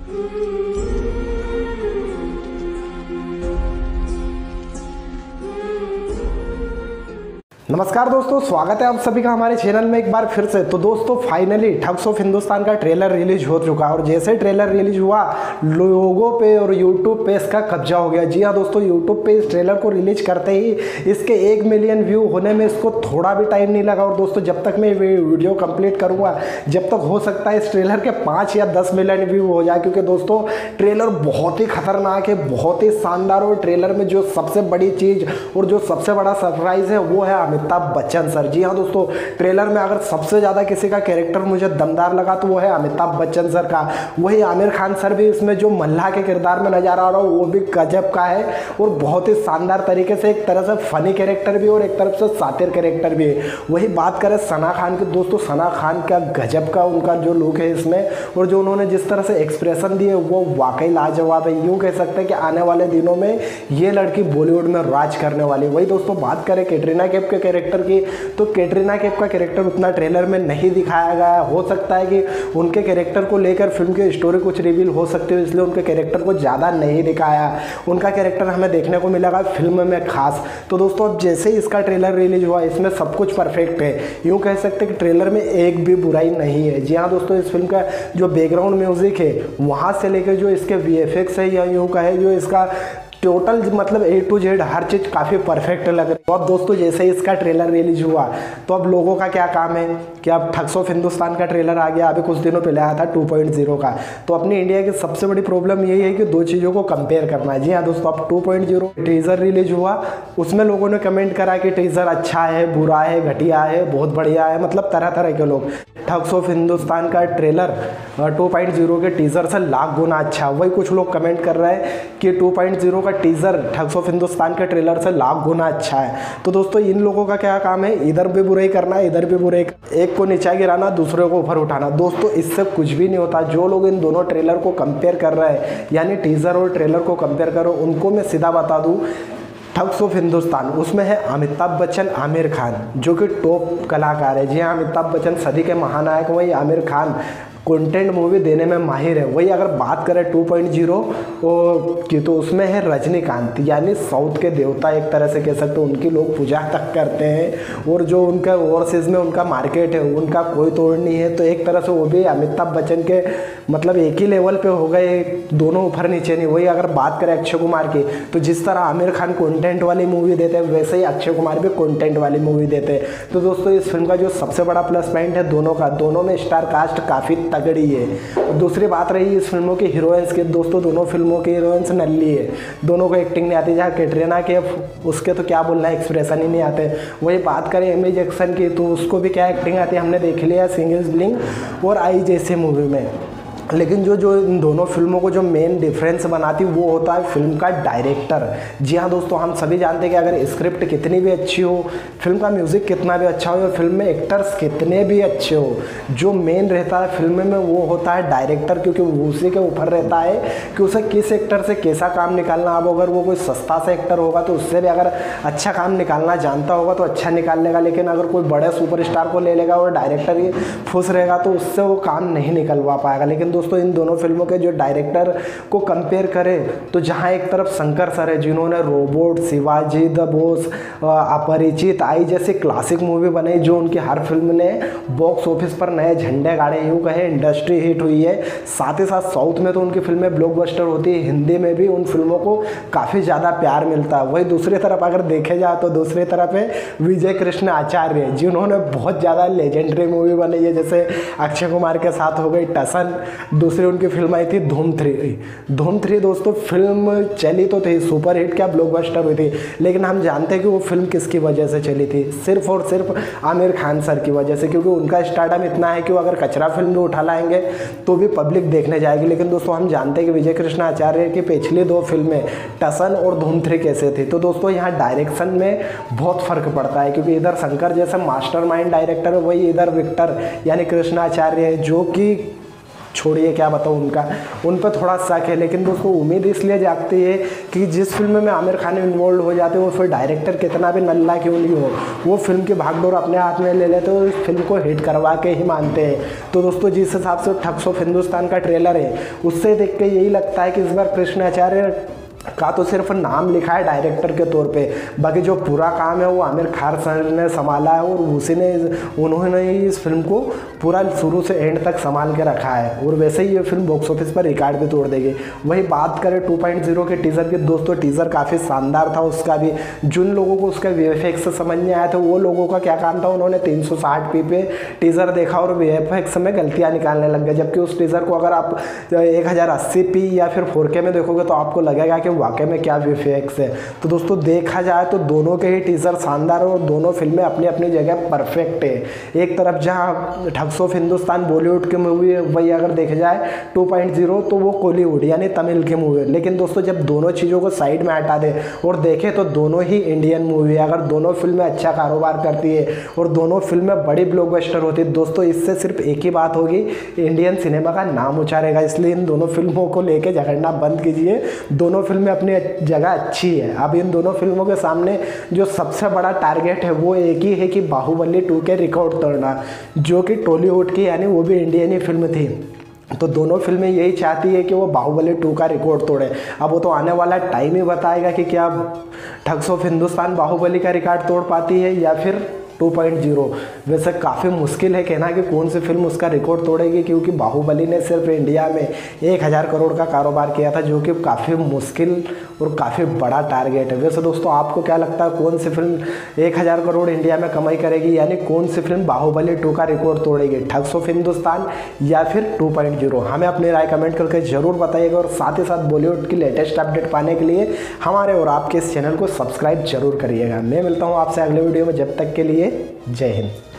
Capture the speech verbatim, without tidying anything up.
नमस्कार दोस्तों, स्वागत है आप सभी का हमारे चैनल में एक बार फिर से। तो दोस्तों फाइनली ठग्स ऑफ हिंदुस्तान का ट्रेलर रिलीज हो चुका है और जैसे ट्रेलर रिलीज हुआ लोगों पे और यूट्यूब पे इसका कब्जा हो गया। जी हाँ दोस्तों, यूट्यूब पे इस ट्रेलर को रिलीज करते ही इसके एक मिलियन व्यू होने में इसको थोड़ा भी टाइम नहीं लगा। और दोस्तों जब तक मैं वीडियो कंप्लीट करूँगा जब तक हो सकता है इस ट्रेलर के पाँच या दस मिलियन व्यू हो जाए, क्योंकि दोस्तों ट्रेलर बहुत ही खतरनाक है, बहुत ही शानदार। और ट्रेलर में जो सबसे बड़ी चीज़ और जो सबसे बड़ा सरप्राइज है वो है अमिताभ बच्चन सर। जी हाँ दोस्तों, ट्रेलर में अगर सबसे ज़्यादा किसी का कैरेक्टर मुझे दमदार लगा तो वो है अमिताभ बच्चन सर का। वही आमिर खान सर भी इसमें जो मल्लाह के किरदार में नजर आ रहा हो वो भी गजब का है और बहुत ही शानदार तरीके से, एक तरह से फनी कैरेक्टर भी और एक तरफ से सातिर कैरेक्टर भी है। वही बात करें सना खान की, दोस्तों सना खान का गजब का उनका जो लुक है इसमें और जो उन्होंने जिस तरह से एक्सप्रेशन दिए वो वाकई लाजवाब है। यूँ कह सकते हैं कि आने वाले दिनों में ये लड़की बॉलीवुड में राज करने वाली। वही दोस्तों बात करें कैटरीना कैफ के कैरेक्टर की, तो कैटरीना कैफ का कैरेक्टर उतना ट्रेलर में नहीं दिखाया गया। हो सकता है कि उनके कैरेक्टर को लेकर फिल्म की स्टोरी कुछ रिवील हो सकती है, इसलिए उनके कैरेक्टर को ज़्यादा नहीं दिखाया। उनका कैरेक्टर हमें देखने को मिलेगा फिल्म में खास। तो दोस्तों अब जैसे ही इसका ट्रेलर रिलीज हुआ इसमें सब कुछ परफेक्ट है। यूँ कह सकते हैं कि ट्रेलर में एक भी बुराई नहीं है। जी हाँ दोस्तों, इस फिल्म का जो बैकग्राउंड म्यूजिक है वहाँ से लेकर जो इसके वी एफ एक्स है या यूँ कहे जो इसका टोटल मतलब ए टू जेड हर चीज़ काफ़ी परफेक्ट लग रही है। तो अब दोस्तों जैसे ही इसका ट्रेलर रिलीज हुआ तो अब लोगों का क्या काम है कि अब ठग्स ऑफ हिंदुस्तान का ट्रेलर आ गया, अभी कुछ दिनों पहले आया था टू पॉइंट ज़ीरो का। तो अपनी इंडिया की सबसे बड़ी प्रॉब्लम यही है कि दो चीज़ों को कंपेयर करना है। जी हाँ दोस्तों, अब two point zero teaser release हुआ, उसमें लोगों ने कमेंट करा कि टीजर अच्छा है, बुरा है, घटिया है, बहुत बढ़िया है, मतलब तरह तरह के लोग। ठग्स ऑफ हिंदुस्तान का ट्रेलर टू पॉइंट ज़ीरो के टीजर से लाख गुना अच्छा। वही कुछ लोग कमेंट कर रहे हैं कि टू पॉइंट ज़ीरो का टीजर ठग्स ऑफ हिंदुस्तान के ट्रेलर से लाख गुना अच्छा है। तो दोस्तों इन लोगों का क्या काम है, इधर भी बुराई करना, इधर भी बुराई, एक को नीचे गिराना, दूसरे को ऊपर उठाना। दोस्तों इससे कुछ भी नहीं होता। जो लोग इन दोनों ट्रेलर को कंपेयर कर रहे हैं, यानी टीजर और ट्रेलर को कंपेयर करो, उनको मैं सीधा बता दूं ठग्स ऑफ हिंदुस्तान उसमें है अमिताभ बच्चन, आमिर खान जो कि टॉप कलाकार है। जी हाँ, अमिताभ बच्चन सदी के महानायक, वही आमिर खान कंटेंट मूवी देने में माहिर है। वही अगर बात करें टू पॉइंट ज़ीरो की तो उसमें है रजनीकांत, यानी साउथ के देवता एक तरह से कह सकते हो, उनकी लोग पूजा तक करते हैं और जो उनका ओवरसीज में उनका मार्केट है उनका कोई तोड़ नहीं है। तो एक तरह से वो भी अमिताभ बच्चन के मतलब एक ही लेवल पे हो गए, दोनों ऊपर नीचे नहीं। वही अगर बात करें अक्षय कुमार की तो जिस तरह आमिर खान कंटेंट वाली मूवी देते हैं वैसे ही अक्षय कुमार भी कंटेंट वाली मूवी देते हैं। तो दोस्तों इस फिल्म का जो सबसे बड़ा प्लस पॉइंट है दोनों का, दोनों में स्टार कास्ट काफ़ी तगड़ी है। और दूसरी बात रही इस फिल्मों की हीरोइंस की, दोस्तों दोनों फिल्मों की हीरोइंस नल्ली है, दोनों को एक्टिंग नहीं आती। जहाँ कैटरीना के उसके तो क्या बोलना है, एक्सप्रेशन ही नहीं आते। वही बात करें एमी जैक्सन की तो उसको भी क्या एक्टिंग आती है, हमने देख लिया सिंगल्स ब्लिंग और आई जैसी मूवी में। लेकिन जो जो इन दोनों फिल्मों को जो मेन डिफरेंस बनाती वो होता है फिल्म का डायरेक्टर। जी हाँ दोस्तों, हम सभी जानते हैं कि अगर स्क्रिप्ट कितनी भी अच्छी हो, फिल्म का म्यूज़िक कितना भी अच्छा हो या फिल्म में एक्टर्स कितने भी अच्छे हो, जो मेन रहता है फिल्म में वो होता है डायरेक्टर, क्योंकि उसी के ऊपर रहता है कि उसे किस एक्टर से कैसा काम निकालना। अब अगर वो कोई सस्ता सा एक्टर होगा तो उससे भी अगर अच्छा काम निकालना जानता होगा तो अच्छा निकाल लेगा, लेकिन अगर कोई बड़े सुपरस्टार को ले लेगा और डायरेक्टर ही फुस रहेगा तो उससे वो काम नहीं निकलवा पाएगा। लेकिन दोस्तों इन दोनों फिल्मों के जो डायरेक्टर को कंपेयर करें तो जहां एक तरफ शंकर सर है जिन्होंने रोबोट, शिवाजी द बॉस, अपरिचित आई जैसी क्लासिक मूवी बनाई जो उनकी हर फिल्म ने बॉक्स ऑफिस पर नए झंडे गाड़े, यूँ कहे इंडस्ट्री हिट हुई है। साथ ही साथ साउथ में तो उनकी फिल्में ब्लॉकबस्टर होती है, हिंदी में भी उन फिल्मों को काफ़ी ज़्यादा प्यार मिलता है। वही दूसरी तरफ अगर देखे जाए तो दूसरी तरफ है विजय कृष्ण आचार्य जिन्होंने बहुत ज़्यादा लेजेंडरी मूवी बनाई है, जैसे अक्षय कुमार के साथ हो गई टसन, दूसरी उनकी फिल्म आई थी धूम थ्री। धूम थ्री दोस्तों फिल्म चली तो थी, सुपर हिट क्या ब्लॉकबस्टर हुई थी, लेकिन हम जानते हैं कि वो फिल्म किसकी वजह से चली थी, सिर्फ और सिर्फ आमिर खान सर की वजह से, क्योंकि उनका स्टारडम इतना है कि वो अगर कचरा फिल्म भी उठा लाएंगे तो भी पब्लिक देखने जाएगी। लेकिन दोस्तों हम जानते हैं कि विजय कृष्ण आचार्य की पिछली दो फिल्में टसन और धूम थ्री कैसे थी। तो दोस्तों यहाँ डायरेक्शन में बहुत फर्क पड़ता है, क्योंकि इधर शंकर जैसे मास्टरमाइंड डायरेक्टर है, वही इधर विक्टर यानी कृष्ण आचार्य है जो कि छोड़िए क्या बताऊँ उनका, उन पर थोड़ा शक है। लेकिन दोस्तों उम्मीद इसलिए जागती है कि जिस फिल्म में आमिर खान इन्वॉल्व हो जाते हैं वो फिर डायरेक्टर कितना भी नल्ला क्यों नहीं हो, वो फिल्म की भागडोर अपने हाथ में ले लेते हैं और इस फिल्म को हिट करवा के ही मानते हैं। तो दोस्तों जिस हिसाब से ठग्स ऑफ हिंदुस्तान का ट्रेलर है उससे देख के यही लगता है कि इस बार कृष्ण आचार्य का तो सिर्फ नाम लिखा है डायरेक्टर के तौर पे, बाकी जो पूरा काम है वो आमिर खान सर ने संभाला है और उसी ने उन्होंने ही इस फिल्म को पूरा शुरू से एंड तक संभाल के रखा है। और वैसे ही ये फिल्म बॉक्स ऑफिस पर रिकॉर्ड भी तोड़ देगी। वही बात करें टू पॉइंट ज़ीरो के टीज़र की, दोस्तों टीज़र काफ़ी शानदार था उसका भी। जिन लोगों को उसका वी एफ एक्स से समझ नहीं आया था वो लोगों का क्या काम था, उन्होंने तीन सौ साठ पी पे टीज़र देखा और वी एफ एक्स में गलतियाँ निकालने लग गए। जबकि उस टीज़र को अगर आप एक हज़ार अस्सी पी या फिर फोर के में देखोगे तो आपको लगेगा कि वाकई में क्या वी एफ एक्स है। तो दोस्तों देखा जाए तो दोनों के ही टीजर शानदार और दोनों फिल्में अपनी अपनी जगह परफेक्ट है। एक तरफ जहां ठग्स ऑफ हिंदुस्तान बॉलीवुड की मूवी है, वही अगर देखा जाए टू पॉइंट ज़ीरो तो वो कॉलीवुड यानी तमिल की मूवी है। लेकिन दोस्तों जब दोनों चीज़ों को साइड में हटा दे और देखें तो दोनों ही इंडियन मूवी है। अगर दोनों फिल्में अच्छा कारोबार करती है और दोनों फिल्में बड़ी ब्लॉकबस्टर होती है दोस्तों, इससे सिर्फ एक ही बात होगी, इंडियन सिनेमा का नाम उछारेगा। इसलिए इन दोनों फिल्मों को लेके झगड़ना बंद कीजिए। दोनों फिल्में अपनी जगह अच्छी है। अब इन दोनों फिल्मों के सामने जो सबसे बड़ा टारगेट है वो एक ही है कि बाहुबली टू के रिकॉर्ड तोड़ना, जो कि टॉलीवुड की यानी वो भी इंडियन ही फिल्म थी। तो दोनों फिल्में यही चाहती है कि वो बाहुबली टू का रिकॉर्ड तोड़े। अब वो तो आने वाला टाइम ही बताएगा कि क्या ठग्स ऑफ हिंदुस्तान बाहुबली का रिकॉर्ड तोड़ पाती है या फिर टू पॉइंट ज़ीरो। वैसे काफ़ी मुश्किल है कहना कि कौन सी फिल्म उसका रिकॉर्ड तोड़ेगी, क्योंकि बाहुबली ने सिर्फ इंडिया में एक हज़ार करोड़ का कारोबार किया था, जो कि काफ़ी मुश्किल और काफ़ी बड़ा टारगेट है। वैसे दोस्तों आपको क्या लगता है कौन सी फिल्म एक हज़ार करोड़ इंडिया में कमाई करेगी, यानी कौन सी फिल्म बाहुबली टू का रिकॉर्ड तोड़ेगी, ठग्स ऑफ हिंदुस्तान या फिर टू पॉइंट ज़ीरो? हमें अपनी राय कमेंट करके ज़रूर बताइएगा और साथ ही साथ बॉलीवुड की लेटेस्ट अपडेट पाने के लिए हमारे और आपके इस चैनल को सब्सक्राइब जरूर करिएगा। मैं मिलता हूँ आपसे अगले वीडियो में, जब तक के लिए जय हिंद।